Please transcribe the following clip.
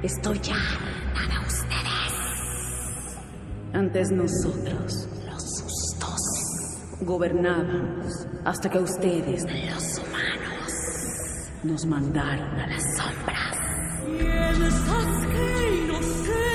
Estoy harta de ustedes. Antes nosotros, los sustos, gobernábamos hasta que ustedes, los humanos, nos mandaron a las sombras. Piensas que no sé.